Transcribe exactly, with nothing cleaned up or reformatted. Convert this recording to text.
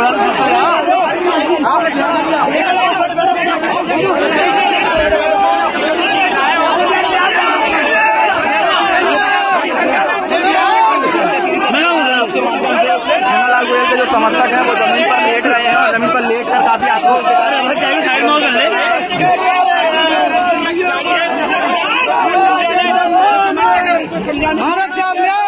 के जो समर्थक हैं वो जमीन पर लेट गए हैं और जमीन पर लेट कर काफी आक्रोश दिखा रहे हैं। भारत साहब